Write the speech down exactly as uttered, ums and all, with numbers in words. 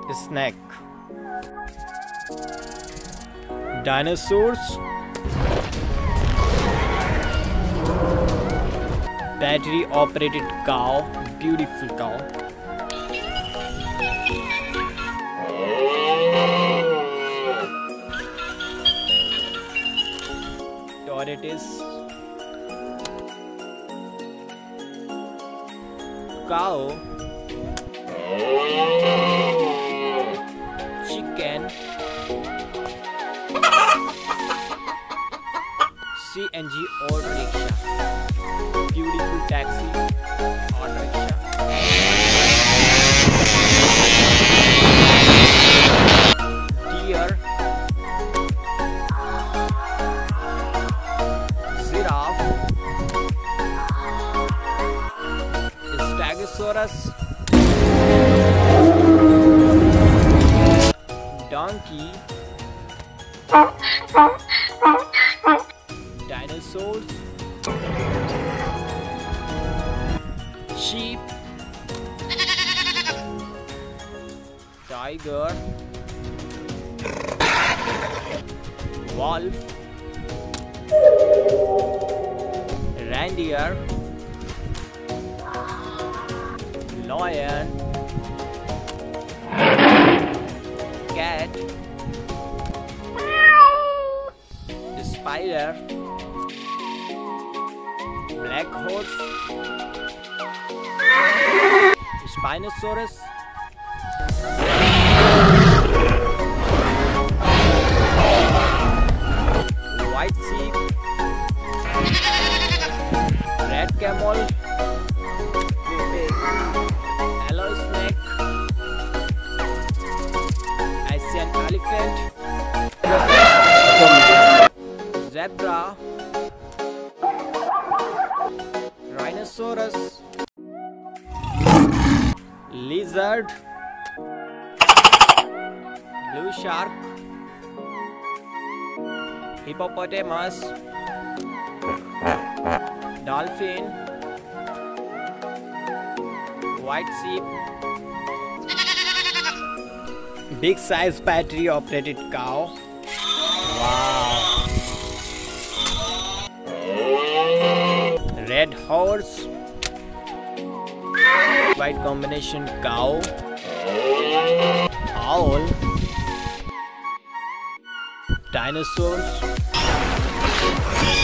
Snake. Dinosaurs. Battery operated cow. Beautiful cow. Tortoise. Cow. Chicken. C N G or rickshaw. Beautiful taxi or rickshaw. Deer. Giraffe. Stegosaurus. Donkey. Dinosaurs. Sheep. Tiger. Wolf. Reindeer. Lion. Cat. Spider. Black horse. Spinosaurus. White sheep. Red camel. Yellow snake. Asian elephant. Zebra. Rhinoceros. Lizard. Blue shark. Hippopotamus. Dolphin. White sheep. Big size battery operated cow. Wow. Red horse. White combination cow. Owl. Dinosaurs.